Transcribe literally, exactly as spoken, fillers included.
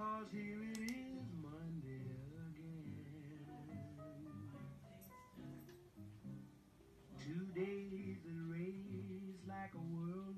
'cause here it is Monday again. Two days that race like a whirlwind